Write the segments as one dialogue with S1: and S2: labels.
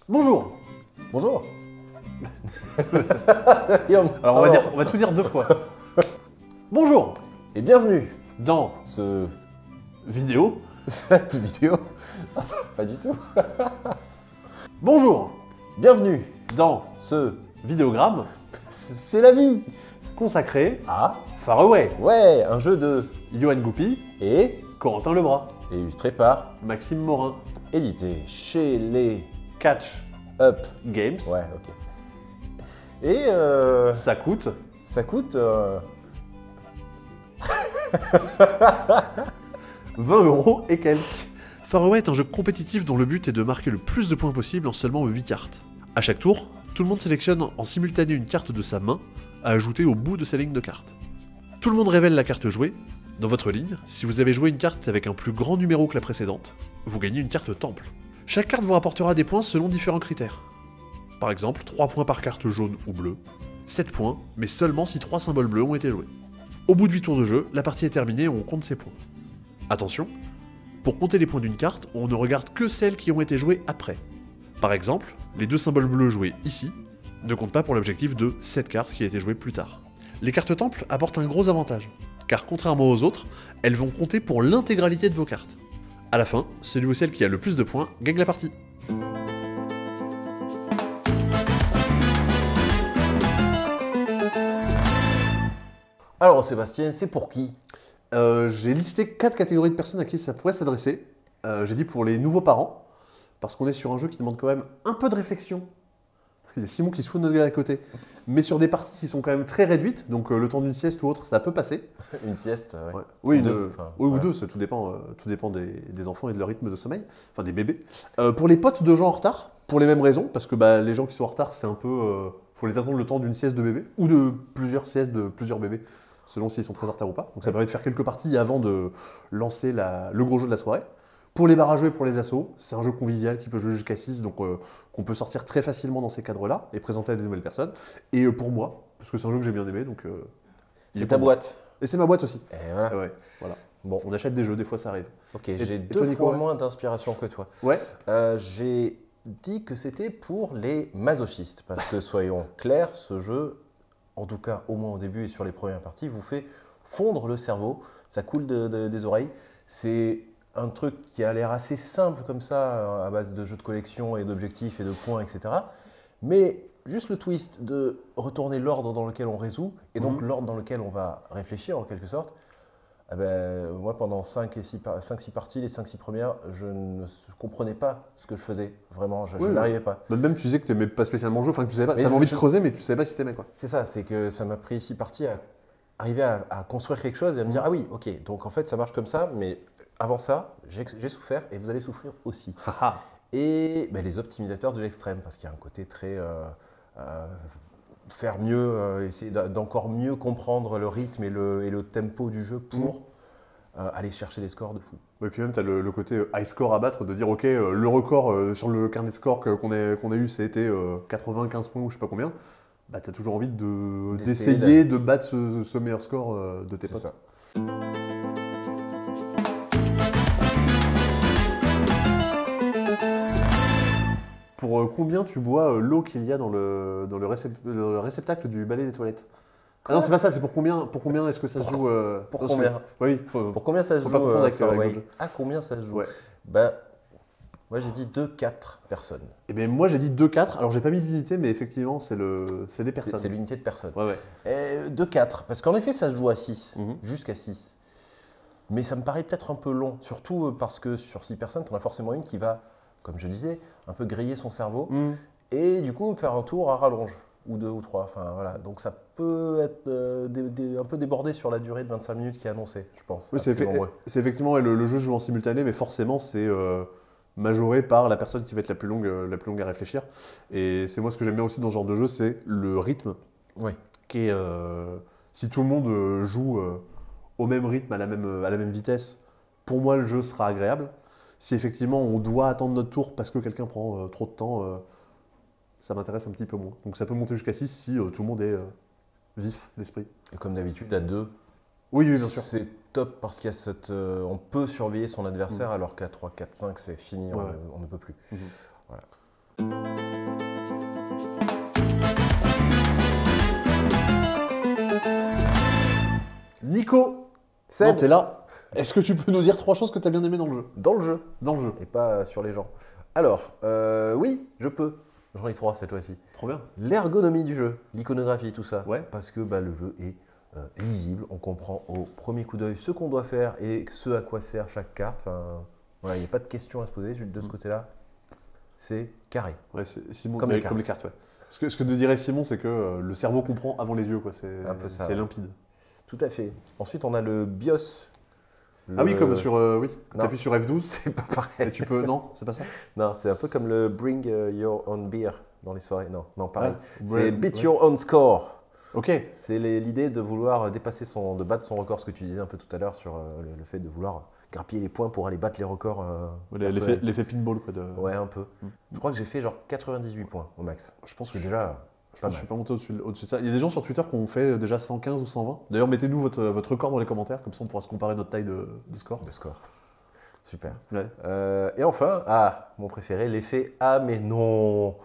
S1: Bonjour.
S2: Bonjour.
S1: Alors on va tout dire 2 fois. Bonjour
S2: Et bienvenue
S1: dans
S2: ce
S1: vidéo.
S2: cette vidéo. Pas du tout.
S1: Bonjour
S2: Bienvenue
S1: dans
S2: ce
S1: vidéogramme
S2: c'est la vie.
S1: consacré
S2: Ah
S1: Far Away.
S2: ouais, un jeu de
S1: Johan Goupy,
S2: et
S1: Corentin Lebras,
S2: illustré par
S1: Maxime Morin,
S2: édité chez les
S1: Catch
S2: Up.
S1: Games.
S2: Ouais, ok. Et
S1: Ça coûte
S2: ça coûte
S1: 20 € et quelques. Far Away est un jeu compétitif dont le but est de marquer le plus de points possible en seulement 8 cartes. À chaque tour, tout le monde sélectionne en simultané une carte de sa main à ajouter au bout de sa ligne de cartes. Tout le monde révèle la carte jouée. Dans votre ligne, si vous avez joué une carte avec un plus grand numéro que la précédente, vous gagnez une carte temple. Chaque carte vous rapportera des points selon différents critères. Par exemple, 3 points par carte jaune ou bleue, 7 points, mais seulement si 3 symboles bleus ont été joués. Au bout de 8 tours de jeu, la partie est terminée et on compte ses points. Attention, pour compter les points d'une carte, on ne regarde que celles qui ont été jouées après. Par exemple, les 2 symboles bleus joués ici ne comptent pas pour l'objectif de cette carte qui a été jouée plus tard. Les cartes temples apportent un gros avantage, car contrairement aux autres, elles vont compter pour l'intégralité de vos cartes. À la fin, celui ou celle qui a le plus de points gagne la partie.
S2: Alors Sébastien, c'est pour qui?
S1: J'ai listé 4 catégories de personnes à qui ça pourrait s'adresser. J'ai dit pour les nouveaux parents, parce qu'on est sur un jeu qui demande quand même un peu de réflexion. Il y a Simon qui se fout de notre gueule à côté. Mais sur des parties qui sont quand même très réduites, donc le temps d'une sieste ou autre, ça peut passer.
S2: Une sieste, ouais.
S1: Ouais. Oui,
S2: Ou deux, enfin,
S1: oui,
S2: voilà.
S1: ou deux, tout dépend des enfants et de leur rythme de sommeil, enfin des bébés. Pour les potes de gens en retard, pour les mêmes raisons, parce que les gens qui sont en retard, c'est un peu... faut les attendre le temps d'une sieste de bébé, ou de plusieurs siestes de plusieurs bébés, selon s'ils sont très en retard ou pas. Donc ça permet de faire quelques parties avant de lancer le gros jeu de la soirée. Pour les barrages et pour les assos, c'est un jeu convivial qui peut jouer jusqu'à 6, donc qu'on peut sortir très facilement dans ces cadres-là et présenter à des nouvelles personnes. Et pour moi, parce que c'est un jeu que j'ai bien aimé, donc... il est
S2: C'est ta
S1: pour moi.
S2: boîte.
S1: Et c'est ma boîte aussi.
S2: Et voilà.
S1: Ouais, voilà.
S2: Bon,
S1: On achète des jeux, des fois ça arrive.
S2: ok,
S1: Et
S2: j'ai
S1: toi,
S2: 2
S1: Nico,
S2: fois
S1: ouais.
S2: moins d'inspiration que toi.
S1: Ouais.
S2: J'ai dit que c'était pour les masochistes, parce que soyons clairs, ce jeu, en tout cas au moins au début et sur les premières parties, vous fait fondre le cerveau, ça coule des oreilles. C'est un truc qui a l'air assez simple comme ça, à base de jeux de collection et d'objectifs et de points, etc. Mais juste le twist de retourner l'ordre dans lequel on résout, et donc l'ordre dans lequel on va réfléchir en quelque sorte, eh ben, moi pendant 5-6 parties, les 5-6 premières, je ne comprenais pas ce que je faisais, vraiment, je
S1: Oui,
S2: n'arrivais pas.
S1: Même tu disais que tu n'aimais pas spécialement le jeu, enfin que tu savais pas,
S2: Mais
S1: t'avais envie de
S2: je-
S1: creuser, mais tu savais pas si t'aimais quoi.
S2: C'est ça, c'est que ça m'a pris 6 parties à arriver à construire quelque chose et à me dire ah oui, ok, donc en fait ça marche comme ça, mais avant ça, j'ai souffert et vous allez souffrir aussi.
S1: Haha.
S2: Et ben, les optimisateurs de l'extrême, parce qu'il y a un côté très faire mieux, essayer d'encore mieux comprendre le rythme et le tempo du jeu pour aller chercher des scores de fou.
S1: Et puis même tu as le côté high score à battre, de dire ok, le record sur le carnet de score qu'on a eu, c'était 95 points ou je sais pas combien. Bah t'as toujours envie d'essayer de battre ce meilleur score de tes
S2: C'est
S1: potes.
S2: ça.
S1: Pour combien tu bois l'eau qu'il y a dans le réceptacle du balai des toilettes? Ah non, c'est pas ça, c'est pour combien est-ce que ça se joue
S2: Pour
S1: non,
S2: combien
S1: Oui,
S2: Pour combien ça se
S1: faut
S2: joue
S1: pas confondre avec,
S2: Far
S1: avec
S2: Away
S1: le jeu.
S2: Ah, combien ça se joue
S1: Ouais.
S2: Ben, moi j'ai dit 2-4 personnes.
S1: Et bien moi j'ai dit 2-4, alors j'ai pas mis l'unité, mais effectivement c'est des personnes.
S2: C'est l'unité de personnes.
S1: Ouais, ouais.
S2: 2-4, parce qu'en effet ça se joue à 6,
S1: Mhm.
S2: jusqu'à 6. Mais ça me paraît peut-être un peu long, surtout parce que sur 6 personnes, tu en as forcément une qui va, comme je disais, un peu griller son cerveau et du coup faire un tour à rallonge, ou 2 ou 3. Enfin, voilà. Donc ça peut être un peu débordé sur la durée de 25 minutes qui est annoncée, je pense.
S1: Oui,
S2: à plus nombreux.
S1: c'est effectivement ouais, le jeu se joue en simultané, mais forcément c'est majoré par la personne qui va être la plus longue à réfléchir. Et c'est moi ce que j'aime bien aussi dans ce genre de jeu, c'est le rythme.
S2: Oui.
S1: Qui est, si tout le monde joue au même rythme, à la même vitesse, pour moi le jeu sera agréable. Si effectivement on doit attendre notre tour parce que quelqu'un prend trop de temps, ça m'intéresse un petit peu moins. Donc ça peut monter jusqu'à 6 si tout le monde est vif d'esprit.
S2: Et comme d'habitude, à 2,
S1: Oui, bien sûr.
S2: c'est top parce qu'il y a on peut surveiller son adversaire alors qu'à 3, 4, 5, c'est fini,
S1: Ouais.
S2: on ne peut plus.
S1: Mhm.
S2: Voilà. Seb,
S1: Non, t'es là. Est-ce que tu peux nous dire 3 choses que t'as bien aimé dans le jeu?
S2: dans le jeu,
S1: Dans le jeu.
S2: et pas sur les gens. Alors, oui, je peux. J'en ai 3 cette fois-ci.
S1: Trop bien.
S2: L'ergonomie du jeu, l'iconographie, tout ça.
S1: Ouais.
S2: Parce que le jeu est lisible, on comprend au premier coup d'œil ce qu'on doit faire et ce à quoi sert chaque carte. Enfin, voilà, il n'y a pas de question à se poser de ce côté-là. C'est carré.
S1: Ouais, c'est Simon,
S2: Comme
S1: mais
S2: les cartes.
S1: comme les cartes, ouais. Ce que nous dirait Simon, c'est que le cerveau comprend avant les yeux, quoi. C'est
S2: Un peu ça,
S1: c'est
S2: ouais.
S1: limpide.
S2: Tout à fait. Ensuite, on a le BIOS.
S1: Ah oui, comme sur. Oui,
S2: Non.
S1: t'appuies sur F12
S2: C'est pas
S1: et
S2: pareil.
S1: tu peux. Non, c'est pas ça?
S2: Non, c'est un peu comme le Bring Your Own Beer dans les soirées. Non, non, pareil.
S1: Ah,
S2: C'est
S1: ouais,
S2: Beat
S1: ouais.
S2: Your Own Score.
S1: Ok.
S2: C'est l'idée de vouloir dépasser de battre son record, ce que tu disais un peu tout à l'heure sur le fait de vouloir grappiller les points pour aller battre les records. personnels.
S1: L'effet pinball, quoi.
S2: Ouais, un peu. Je crois que j'ai fait genre 98 points au max.
S1: Je pense
S2: C'est
S1: que
S2: déjà
S1: je
S2: pas
S1: ne suis
S2: mal.
S1: pas monté au-dessus de ça. Il y a des gens sur Twitter qui ont fait déjà 115 ou 120. D'ailleurs, mettez-nous votre record dans les commentaires, comme ça on pourra se comparer notre taille de score.
S2: De score. Super.
S1: Ouais.
S2: Et enfin, mon préféré, l'effet ah mais non.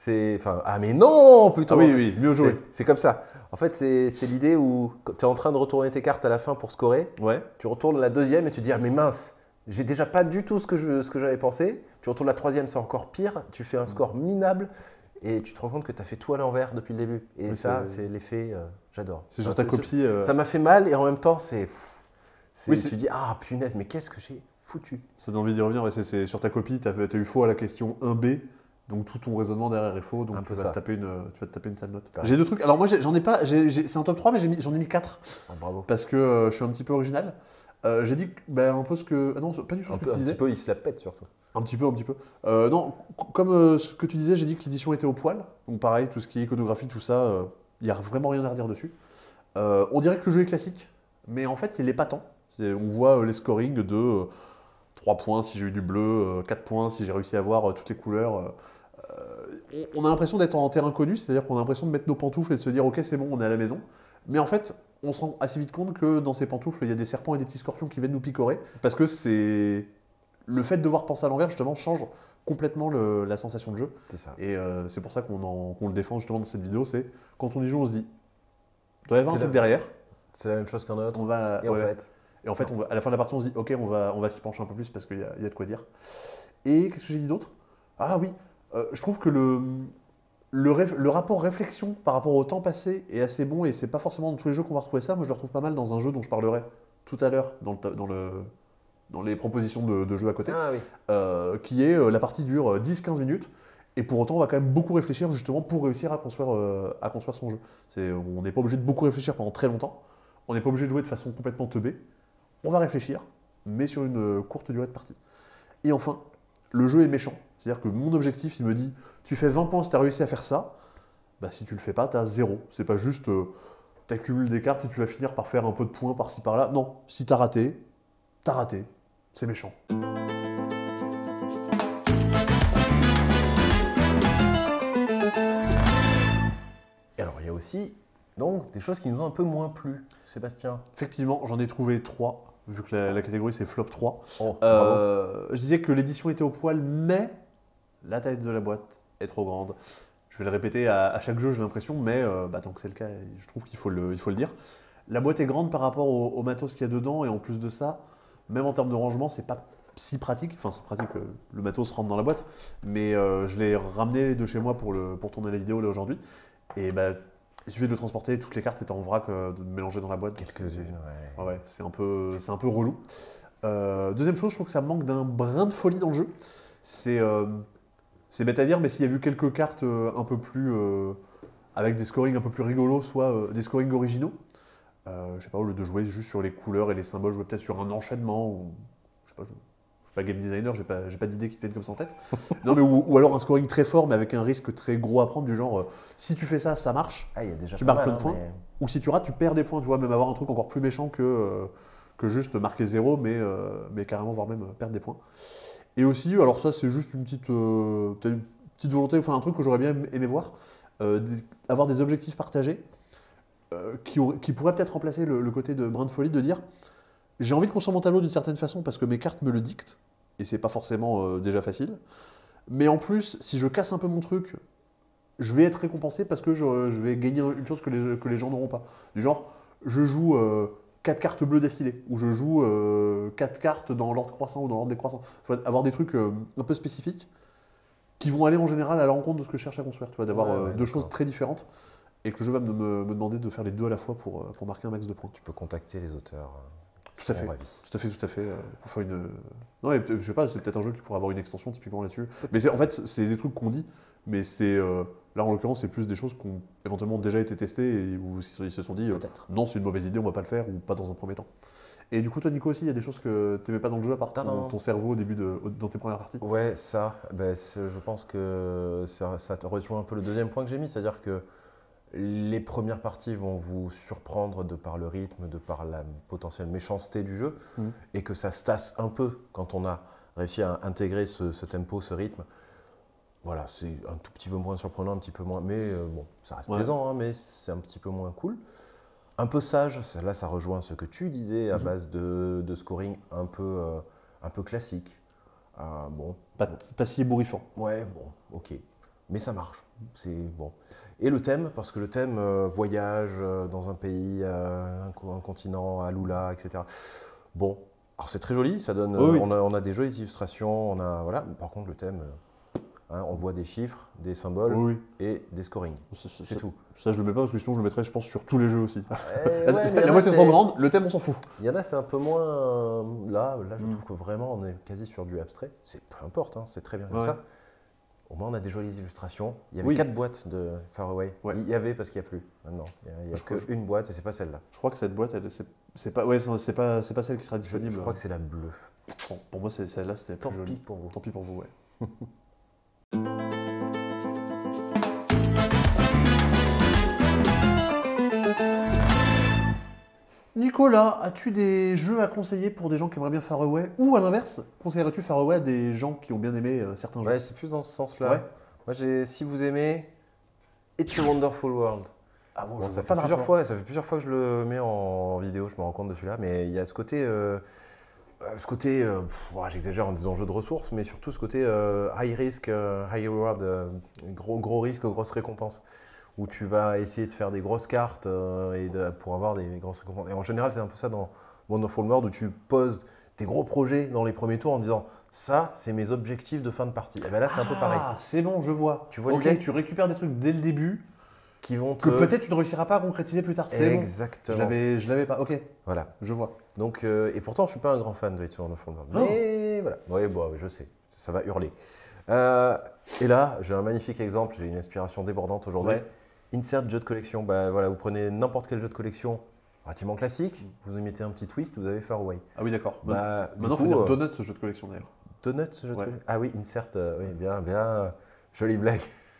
S2: Ah mais non plutôt.
S1: Ah oui, oui, mieux joué.
S2: C'est comme ça. En fait, c'est l'idée où tu es en train de retourner tes cartes à la fin pour scorer.
S1: Ouais.
S2: Tu retournes la deuxième et tu dis ah mais mince, j'ai déjà pas du tout ce que j'avais pensé. Tu retournes la troisième, c'est encore pire. Tu fais un score minable et tu te rends compte que tu as fait tout à l'envers depuis le début. Et
S1: Oui,
S2: ça, c'est l'effet, j'adore.
S1: C'est sur ta copie.
S2: Ça m'a fait mal et en même temps,
S1: Oui,
S2: tu dis ah punaise, mais qu'est-ce que j'ai foutu.
S1: Ça donne envie d'y revenir. Ouais, c'est sur ta copie, tu as eu faux à la question 1B. Donc tout ton raisonnement derrière est faux, donc
S2: Un
S1: tu
S2: peu
S1: vas,
S2: ça.
S1: te taper tu vas te taper une sale note.
S2: Pareil.
S1: J'ai 2 trucs. Alors moi, j'en ai pas. C'est un top 3, mais j'en ai mis 4.
S2: Ah, bravo.
S1: Parce que je suis un petit peu original. J'ai dit un peu ce que. Ah non, pas du tout ce que tu
S2: Un
S1: disais.
S2: petit peu, il se la pète surtout.
S1: Un petit peu. Non, comme ce que tu disais, j'ai dit que l'édition était au poil. Donc pareil, tout ce qui est iconographie, tout ça, il n'y a vraiment rien à redire dessus. On dirait que le jeu est classique, mais en fait, il n'est pas tant. On voit les scorings de 3 points si j'ai eu du bleu, 4 points si j'ai réussi à avoir toutes les couleurs. On a l'impression d'être en terrain connu, c'est-à-dire qu'on a l'impression de mettre nos pantoufles et de se dire ok c'est bon, on est à la maison. Mais en fait, on se rend assez vite compte que dans ces pantoufles, il y a des serpents et des petits scorpions qui viennent nous picorer. Parce que c'est le fait de devoir penser à l'envers justement change complètement la sensation de jeu.
S2: C'est ça.
S1: Et c'est pour ça qu'on le défend justement dans cette vidéo, c'est quand on y joue, on se dit il doit y avoir un
S2: C'est
S1: truc
S2: la-
S1: derrière.
S2: C'est la même chose qu'un autre.
S1: On va,
S2: Et en
S1: ouais.
S2: fait,
S1: Et en fait, à la fin de la partie, on se dit ok, on va s'y pencher un peu plus parce qu'il y a de quoi dire. Et qu'est-ce que j'ai dit d'autre? Ah oui, je trouve que le rapport réflexion par rapport au temps passé est assez bon et c'est pas forcément dans tous les jeux qu'on va retrouver ça. Moi, je le retrouve pas mal dans un jeu dont je parlerai tout à l'heure dans les propositions de jeux à côté,
S2: ah oui.
S1: qui est la partie dure 10-15 minutes et pour autant, on va quand même beaucoup réfléchir justement pour réussir à construire son jeu. On n'est pas obligé de beaucoup réfléchir pendant très longtemps. On n'est pas obligé de jouer de façon complètement teubée. On va réfléchir, mais sur une courte durée de partie. Et enfin, le jeu est méchant. C'est-à-dire que mon objectif, il me dit, tu fais 20 points si tu as réussi à faire ça. Bah, si tu le fais pas, tu as 0. C'est pas juste, tu accumules des cartes et tu vas finir par faire un peu de points par-ci par-là. Non, si tu as raté, t'as raté. C'est méchant.
S2: Et alors, il y a aussi donc des choses qui nous ont un peu moins plu, Sébastien.
S1: Effectivement, j'en ai trouvé 3, vu que la catégorie c'est flop 3.
S2: Oh, bravo.
S1: Je disais que l'édition était au poil, mais la taille de la boîte est trop grande. Je vais le répéter à chaque jeu, j'ai l'impression, mais tant que c'est le cas, je trouve qu'il faut le dire. La boîte est grande par rapport au matos qu'il y a dedans, et en plus de ça, même en termes de rangement, c'est pas si pratique. Enfin, c'est pratique, le matos rentre dans la boîte, mais je l'ai ramené de chez moi pour tourner la vidéo là aujourd'hui. Et il suffit de le transporter, toutes les cartes étaient en vrac, de mélanger dans la boîte.
S2: Quelques-unes, ouais.
S1: Ouais, c'est un peu relou. Deuxième chose, je trouve que ça manque d'un brin de folie dans le jeu. C'est bête à dire, mais s'il y a eu quelques cartes un peu plus avec des scorings un peu plus rigolos, soit des scorings originaux, je sais pas, au lieu de jouer juste sur les couleurs et les symboles, jouer peut-être sur un enchaînement, ou je sais pas, je suis pas game designer, j'ai pas d'idée qui viennent comme ça en tête. Non, mais ou alors un scoring très fort, mais avec un risque très gros à prendre, du genre, si tu fais ça, ça marche.
S2: Ah, il y a déjà
S1: Tu
S2: pas
S1: marques
S2: mal,
S1: plein de
S2: hein,
S1: points.
S2: mais-
S1: Ou si tu rates, tu perds des points, tu vois, même avoir un truc encore plus méchant que juste marquer 0, mais carrément, voire même perdre des points. Et aussi, alors ça c'est juste peut-être une petite volonté, enfin un truc que j'aurais bien aimé voir, avoir des objectifs partagés qui pourraient peut-être remplacer le côté de brin de folie, de dire j'ai envie de construire mon tableau d'une certaine façon parce que mes cartes me le dictent, et c'est pas forcément déjà facile, mais en plus, si je casse un peu mon truc, je vais être récompensé parce que je vais gagner une chose que les gens n'auront pas. Du genre, je joue 4 cartes bleues d'affilée, où je joue 4 cartes dans l'ordre croissant ou dans l'ordre décroissant. Il faut avoir des trucs un peu spécifiques qui vont aller en général à l'encontre de ce que je cherche à construire. Tu vois, d'avoir deux choses très différentes et que le jeu va me demander de faire les deux à la fois pour marquer un max de points.
S2: Tu peux contacter les auteurs.
S1: Tout à fait. Tout à fait. Pour faire une. Non, et je sais pas, c'est peut-être un jeu qui pourrait avoir une extension typiquement là-dessus. Mais en fait, c'est des trucs qu'on dit, mais c'est. Là, en l'occurrence, c'est plus des choses qui ont éventuellement déjà été testées et où ils se sont dit non, c'est une mauvaise idée, on va pas le faire ou pas dans un premier temps. Et du coup, toi, Nico, aussi, il y a des choses que tu n'aimais pas dans le jeu à part ton cerveau au début dans tes premières parties.
S2: Ouais, ça, je pense que ça te rejoint un peu le deuxième point que j'ai mis, c'est-à-dire que les premières parties vont vous surprendre de par le rythme, de par la potentielle méchanceté du jeu, et que ça se tasse un peu quand on a réussi à intégrer ce tempo, ce rythme. Voilà, c'est un tout petit peu moins surprenant, un petit peu moins, mais bon, ça reste plaisant, hein, mais c'est un petit peu moins cool. Un peu sage, là ça rejoint ce que tu disais à base de scoring un peu classique. Bon,
S1: pas si ébouriffant.
S2: Ouais, bon, ok, mais ça marche, c'est bon. Et le thème, parce que le thème voyage dans un pays, un continent, à Lula, etc. Bon, alors c'est très joli, ça donne, on a des jolies illustrations, voilà. Par contre le thème. On voit des chiffres, des symboles et des scorings. C'est tout.
S1: Ça, je le mets pas parce que sinon, je le mettrais, je pense, sur tous les jeux aussi.
S2: La
S1: moitié est trop grande, le thème, on s'en fout.
S2: Il y en a, c'est un peu moins. Là, je trouve que vraiment, on est quasi sur du abstrait. Peu importe, hein, c'est très bien comme ça. Au moins, on a des jolies illustrations. Il y avait 4 boîtes de Far Away. Il y avait parce qu'il n'y a plus maintenant. Il n'y a qu'une boîte et c'est pas celle-là. Je
S1: crois que cette boîte, c'est pas celle qui sera disponible.
S2: Je crois que c'est la bleue.
S1: Bon, pour moi, celle-là, c'était plus joli.
S2: Tant pis pour vous, ouais.
S1: Nicolas, as-tu des jeux à conseiller pour des gens qui aimeraient bien Far Away? Ou à l'inverse, conseillerais-tu Far Away à des gens qui ont bien aimé certains jeux?
S2: Ouais, c'est plus dans ce sens-là. Moi, si vous aimez It's a Wonderful World.
S1: Ah bon,
S2: ça fait plusieurs fois que je le mets en vidéo, je me rends compte de celui-là, mais il y a ce côté, j'exagère en disant jeu de ressources, mais surtout ce côté high risk, high reward, gros risque, grosse récompense, où tu vas essayer de faire des grosses cartes pour avoir des grosses récompenses. Et en général, c'est un peu ça dans Wonderful World, où tu poses tes gros projets dans les premiers tours en disant ça, c'est mes objectifs de fin de partie. Et bien là, c'est un peu pareil.
S1: Ah, c'est bon, je vois.
S2: Tu vois
S1: tu récupères des trucs dès le début
S2: qui vont
S1: que peut-être tu ne réussiras pas à concrétiser plus tard. C'est
S2: exactement.
S1: Bon. Je l'avais pas. Ok.
S2: Voilà.
S1: Je vois.
S2: Donc, et pourtant, je suis pas un grand fan de It's a Wonderful World. Mais voilà. Oui, bon, je sais. Ça va hurler. Et là, j'ai un magnifique exemple. J'ai une inspiration débordante aujourd'hui. Insert jeu de collection. Voilà, vous prenez n'importe quel jeu de collection relativement classique, vous y mettez un petit twist, vous avez Far Away.
S1: Ah oui, d'accord. Maintenant, il faut dire Donut, ce jeu de collection d'ailleurs.
S2: Donut, ce jeu de collection. Ah oui, Insert, oui, bien, jolie blague.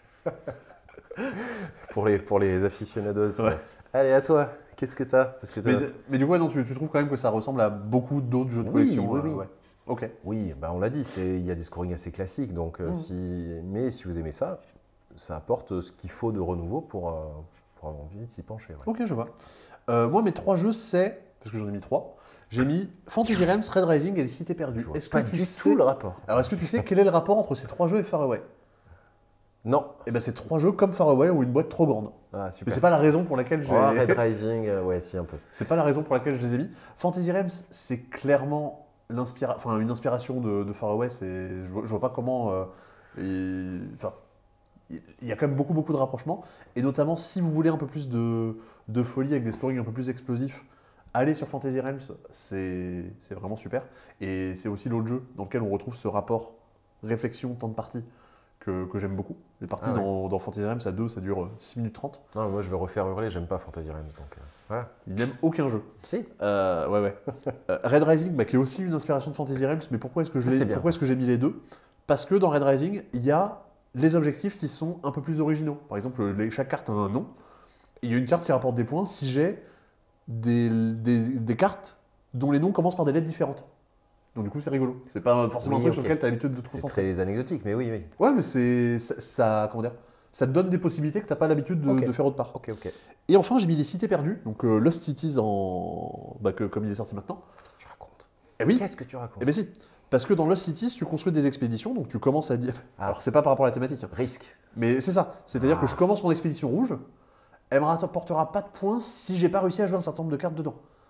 S2: pour les aficionados.
S1: Ouais.
S2: Allez, à toi, qu'est-ce que t'as
S1: mais du coup, non, tu trouves quand même que ça ressemble à beaucoup d'autres jeux de collection?
S2: Oui.
S1: Ok.
S2: Oui, on l'a dit, il y a des scorings assez classiques, donc mais si vous aimez ça, ça apporte ce qu'il faut de renouveau pour avoir envie de s'y pencher. Ouais.
S1: Ok, je vois. Moi, mes 3 jeux, c'est, parce que j'en ai mis 3, j'ai mis Fantasy Realms, Red Rising et Les Cités Perdues.
S2: Est-ce que tu sais le rapport?
S1: Alors, est-ce que tu sais quel est le rapport entre ces 3 jeux et Far Away?
S2: Non.
S1: Eh ben, c'est 3 jeux comme Far Away ou une boîte trop grande.
S2: Ah, super.
S1: Mais c'est pas la raison pour laquelle j'ai.
S2: Red Rising, ouais, si, un peu.
S1: C'est pas la raison pour laquelle je les ai mis. Fantasy Realms, c'est clairement une inspiration de Far Away. Je vois pas comment. Il y a quand même beaucoup de rapprochements. Et notamment, si vous voulez un peu plus de folie avec des scorings un peu plus explosifs, allez sur Fantasy Realms, c'est vraiment super. Et c'est aussi l'autre jeu dans lequel on retrouve ce rapport réflexion, temps de partie que j'aime beaucoup. Les parties dans Fantasy Realms à 2, ça dure 6 minutes 30.
S2: Non, moi je vais refaire hurler, j'aime pas Fantasy Realms. Donc, voilà.
S1: Il n'aime aucun jeu.
S2: Si.
S1: Ouais. Red Rising, qui est aussi une inspiration de Fantasy Realms, mais pourquoi est-ce que j'ai mis les deux? Parce que dans Red Rising, il y a les objectifs qui sont un peu plus originaux. Par exemple, chaque carte a un nom. Il y a une carte qui rapporte des points si j'ai des cartes dont les noms commencent par des lettres différentes. Donc du coup, c'est rigolo. C'est pas forcément un truc sur lequel tu as l'habitude de te concentrer.
S2: C'est très anecdotique, mais oui.
S1: Ouais, mais ça te donne des possibilités que tu n'as pas l'habitude de faire autre part.
S2: Ok.
S1: Et enfin, j'ai mis Les Cités Perdues, donc Lost Cities comme il est sorti maintenant.
S2: Qu'est-ce que tu racontes?
S1: Eh oui.
S2: Qu'est-ce que tu racontes?
S1: Eh bien si. Parce que dans Lost Cities, tu construis des expéditions, donc tu commences à dire... Alors, c'est pas par rapport à la thématique.
S2: Risque.
S1: Mais c'est ça. C'est-à-dire que je commence mon expédition rouge, elle me rapportera pas de points si j'ai pas réussi à jouer un certain nombre de cartes dedans.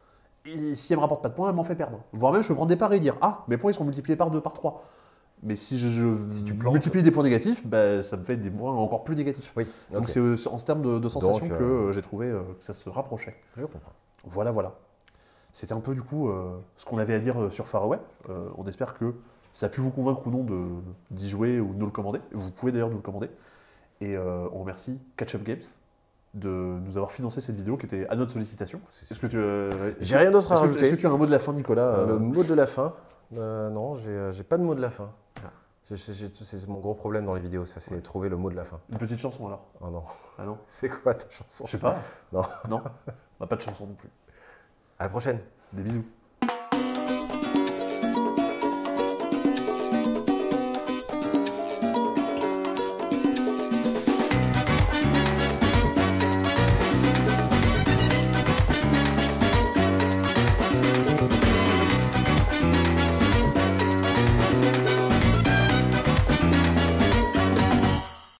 S1: Et si elle me rapporte pas de points, elle m'en fait perdre. Voire même, je peux prendre des paris et dire ah, mes points ils sont multipliés par 2, par 3. Mais si
S2: Si tu plantes.
S1: multiplie des points négatifs, bah, ça me fait des points encore plus négatifs.
S2: Oui,
S1: Donc
S2: ok.
S1: c'est en ce terme de sensation
S2: Donc,
S1: que j'ai trouvé que ça se rapprochait.
S2: Je comprends.
S1: Voilà, voilà. C'était un peu du coup ce qu'on avait à dire sur Faraway. On espère que ça a pu vous convaincre ou non d'y jouer ou de nous le commander. Vous pouvez d'ailleurs nous le commander. Et on remercie Catch Up Games de nous avoir financé cette vidéo qui était à notre sollicitation. Est-ce que tu
S2: J'ai rien d'autre à
S1: est-ce
S2: rajouter.
S1: que tu as un mot de la fin, Nicolas
S2: Le mot de la fin non, j'ai pas de mot de la fin.
S1: Ah.
S2: C'est mon gros problème dans les vidéos, ça c'est trouver le mot de la fin.
S1: Une petite chanson alors.
S2: Oh non.
S1: Ah non.
S2: C'est quoi ta chanson?
S1: Je sais pas.
S2: Non.
S1: Non. Bah, pas de chanson non plus.
S2: À la prochaine.
S1: Des bisous.